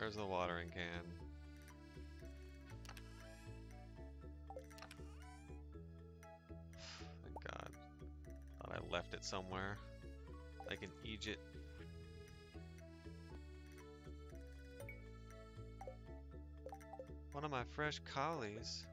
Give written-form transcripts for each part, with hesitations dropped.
Where's the watering can? Thank God. Thought I left it somewhere. Like in Egypt. One of my fresh collies.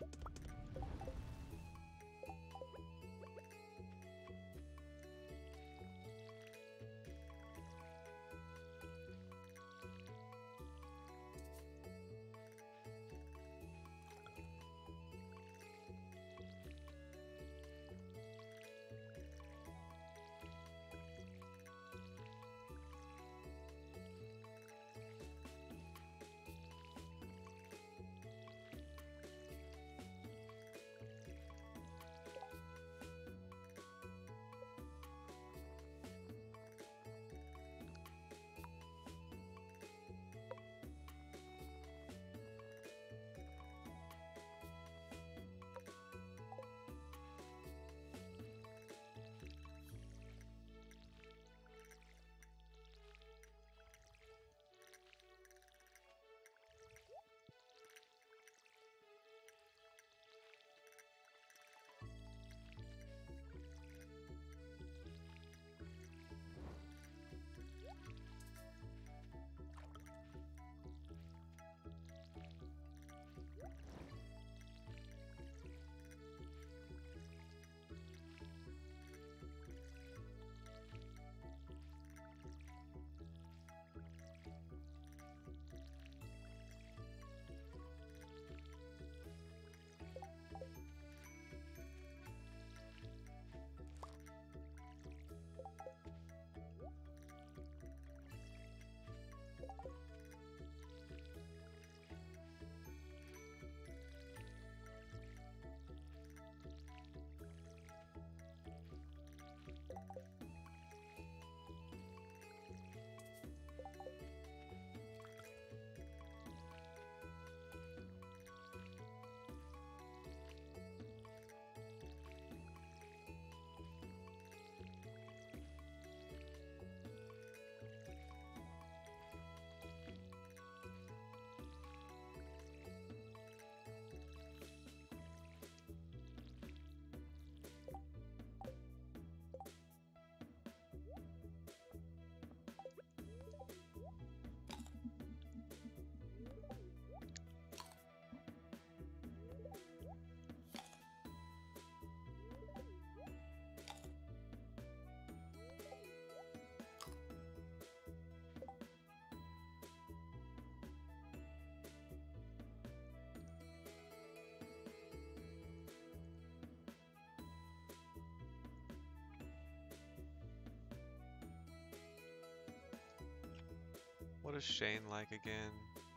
What is Shane like again?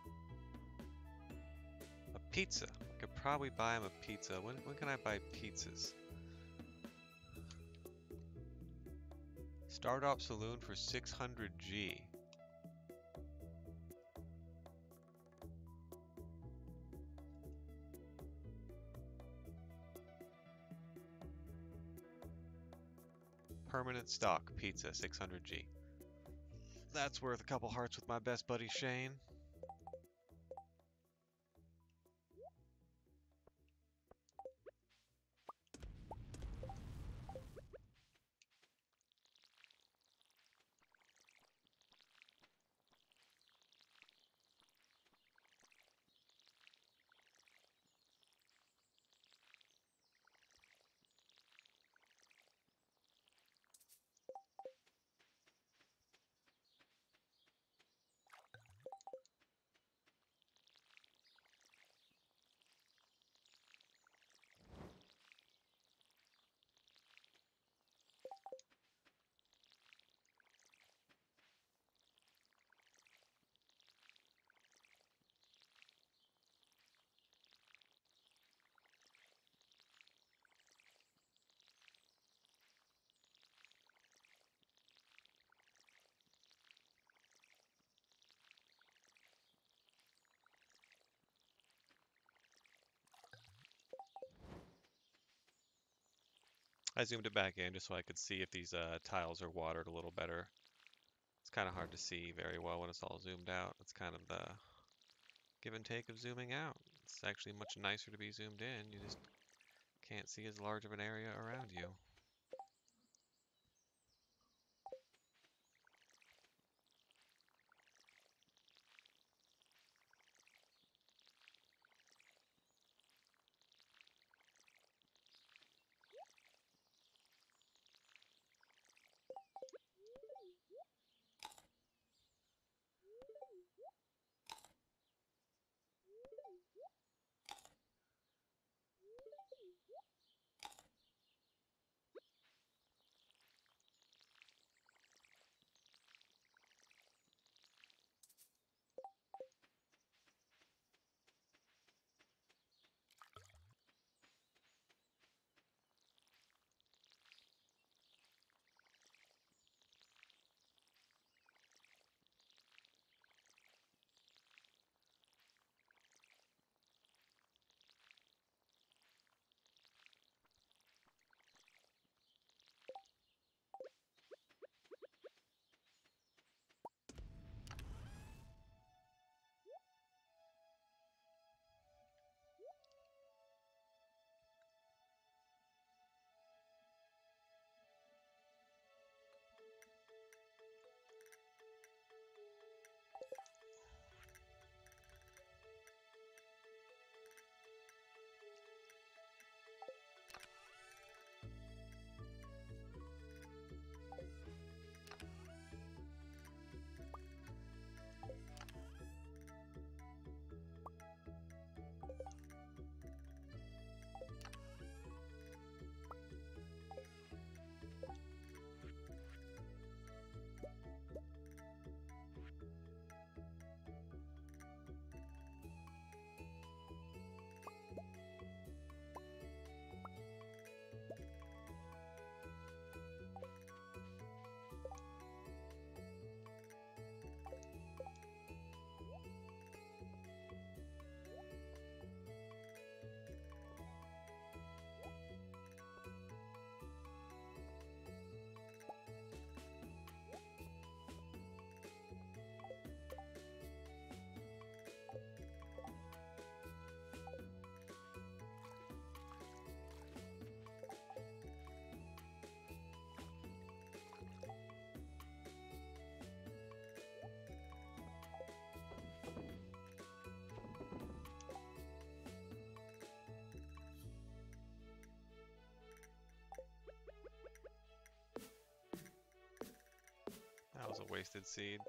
A pizza. I could probably buy him a pizza. When can I buy pizzas? Stardew Saloon for 600G. Permanent stock pizza 600G. That's worth a couple hearts with my best buddy Shane. I zoomed it back in just so I could see if these tiles are watered a little better. It's kind of hard to see very well when it's all zoomed out. It's kind of the give and take of zooming out. It's actually much nicer to be zoomed in. You just can't see as large of an area around you. That was a wasted seed.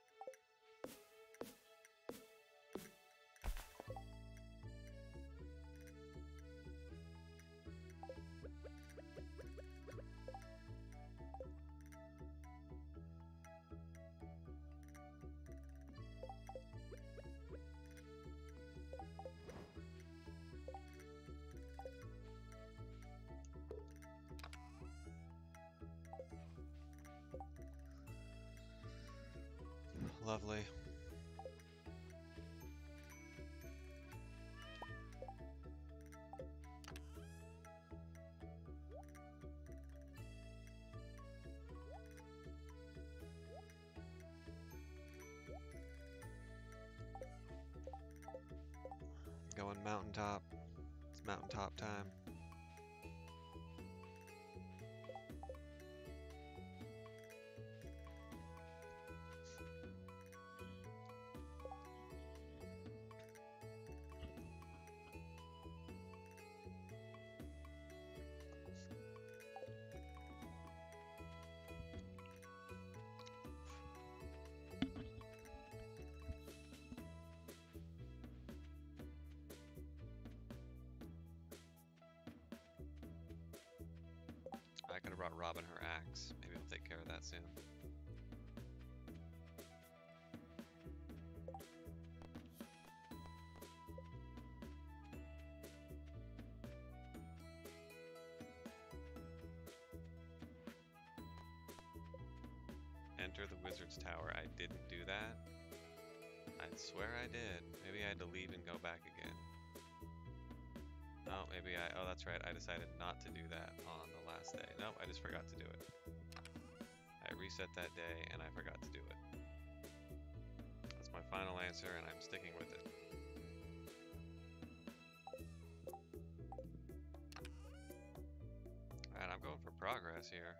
Lovely. Going mountaintop. It's mountaintop time. I could have brought Robin her axe. Maybe we'll take care of that soon. Enter the wizard's tower. I didn't do that. I swear I did. Maybe I had to leave and go back again. Oh, maybe oh, that's right. I decided not to do that on the last day. Nope, I just forgot to do it. I reset that day and I forgot to do it. That's my final answer and I'm sticking with it. Alright, I'm going for progress here.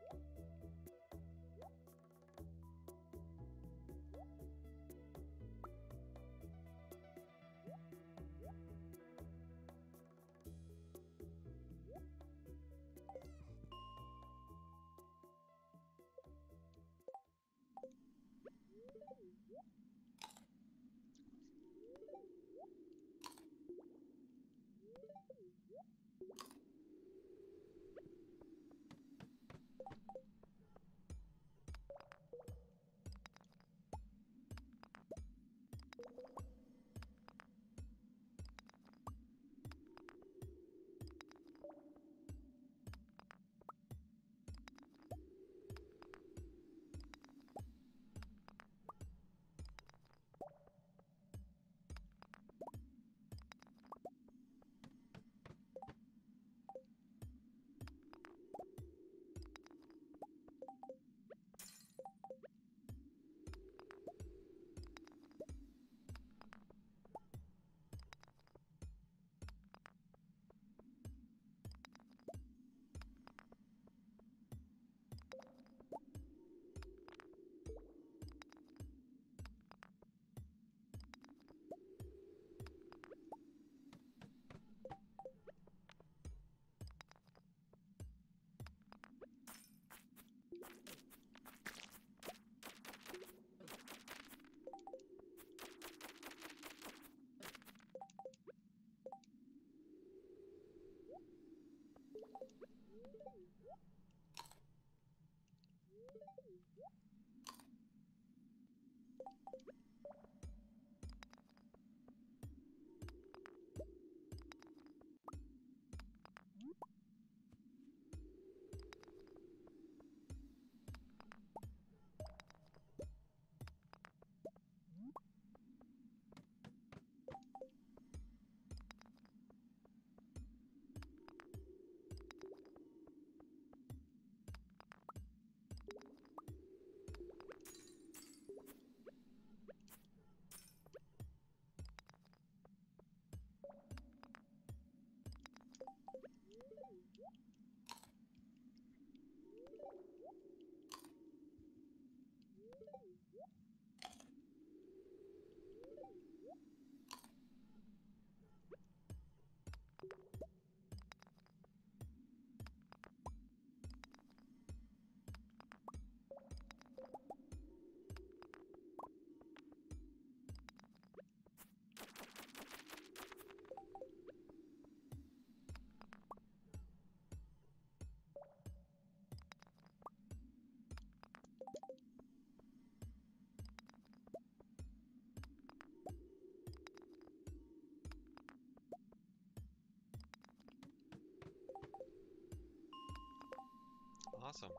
Awesome.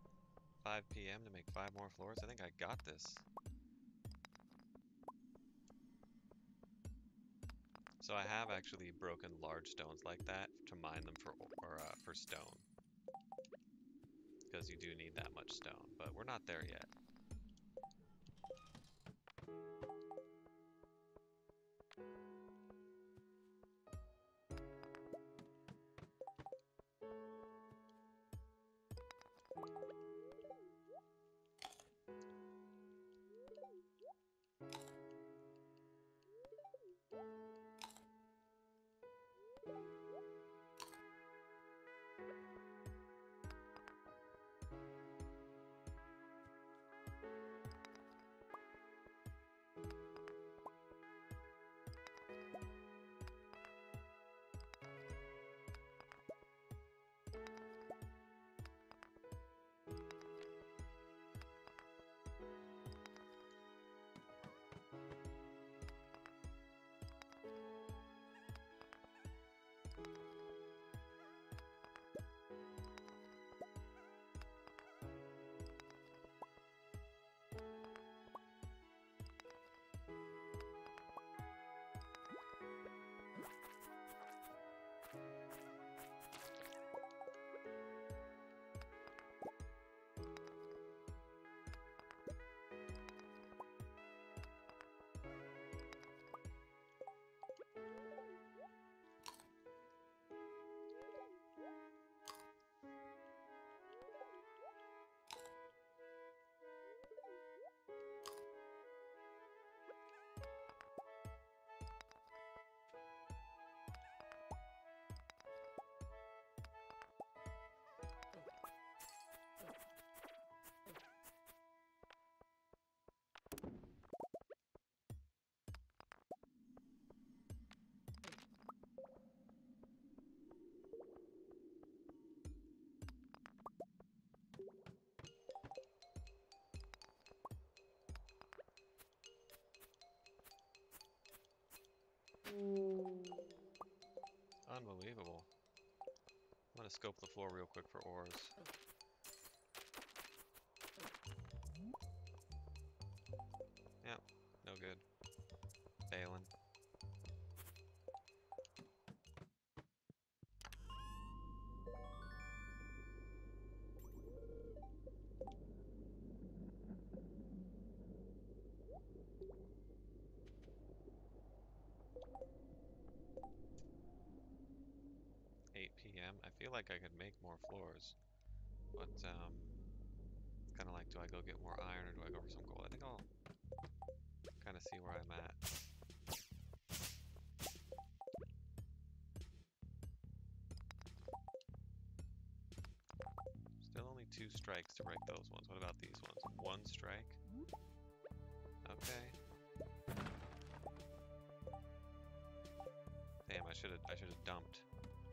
5 p.m. to make 5 more floors. I think I got this. So I have actually broken large stones like that to mine them for stone. Because you do need that much stone, but we're not there yet. Unbelievable. I'm gonna scope the floor real quick for ores. Yep, no good. Failing. PM. I feel like I could make more floors, but it's kind of like, do I go get more iron or do I go for some gold? I think I'll kind of see where I'm at. Still only 2 strikes to break those ones. What about these ones? 1 strike? Okay. Damn, I should have dumped.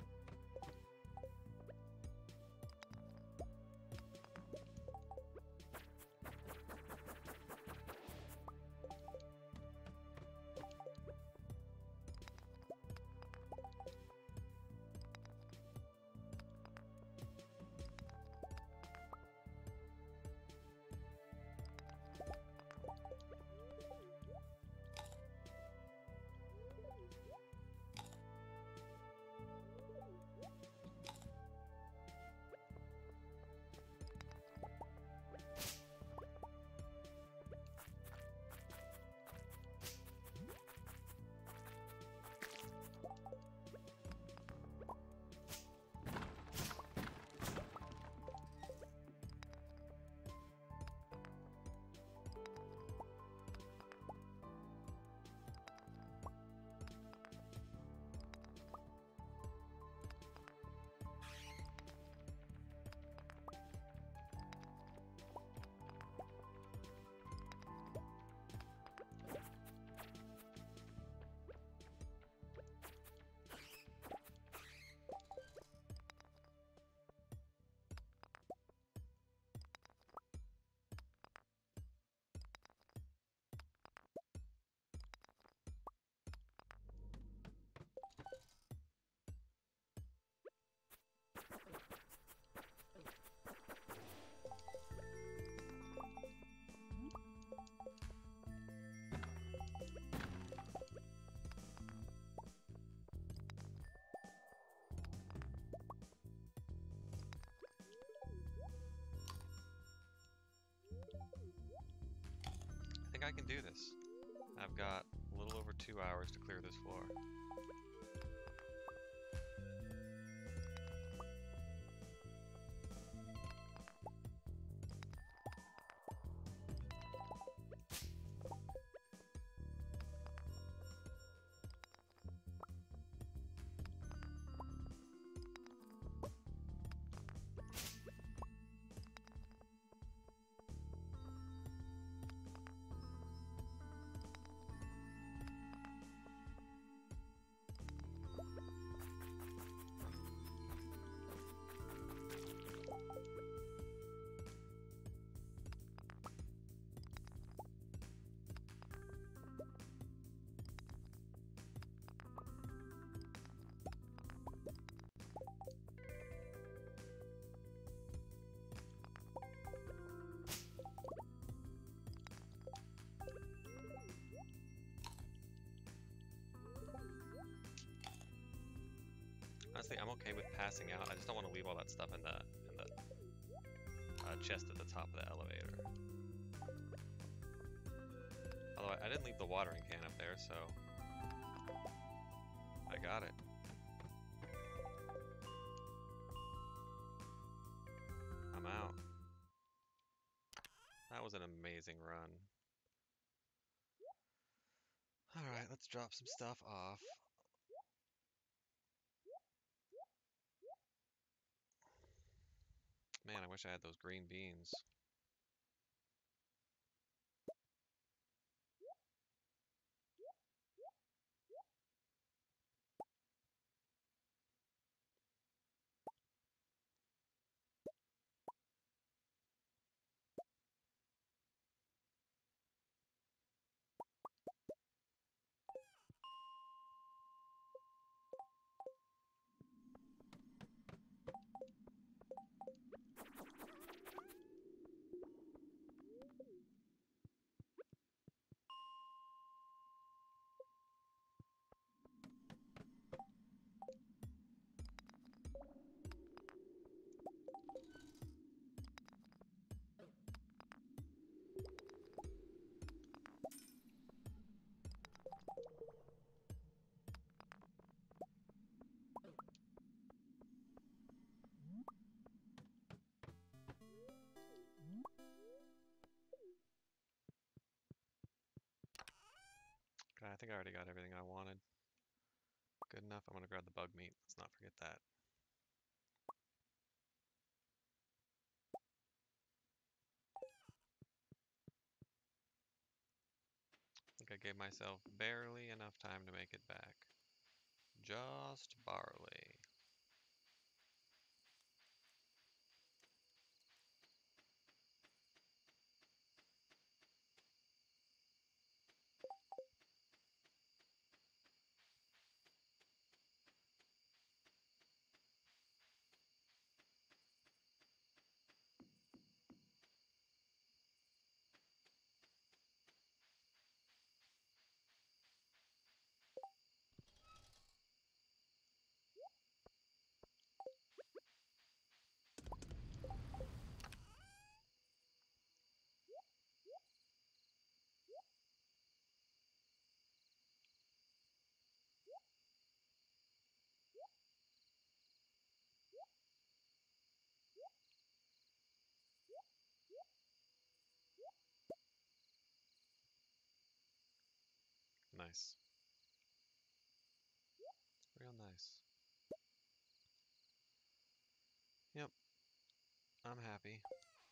I think I can do this. I've got a little over 2 hours to clear this floor. Honestly, I'm okay with passing out. I just don't want to leave all that stuff in the chest at the top of the elevator. Although I didn't leave the watering can up there, so I got it. I'm out. That was an amazing run. Alright, let's drop some stuff off. Man, I wish I had those green beans. I think I already got everything I wanted. Good enough. I'm gonna grab the bug meat. Let's not forget that. I think I gave myself barely enough time to make it back. Just barley. Nice. Real nice. Yep, I'm happy.